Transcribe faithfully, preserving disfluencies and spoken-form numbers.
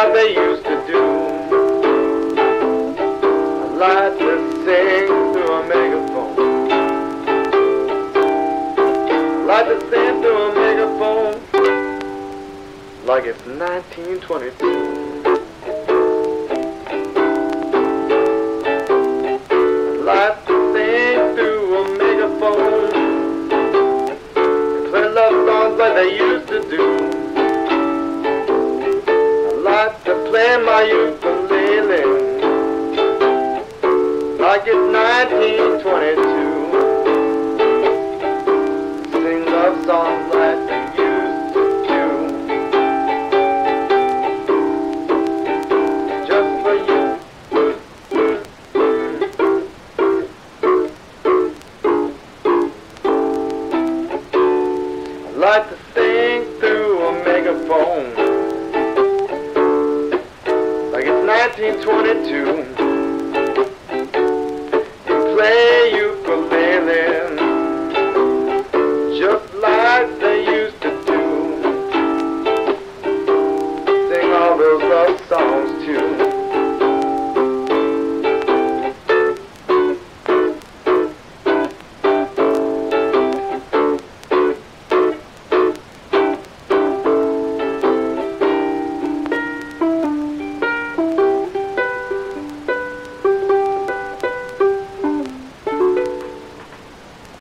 what they used to do. I like to sing through a megaphone. I like to sing through a megaphone like it's nineteen twenty-two. I like to sing through a megaphone and play love songs like they used to do. I like to play my ukulele like it's nineteen twenty-two. Sing love songs like they used to do. Just for you. I like to sing through a megaphone like it's nineteen twenty-two.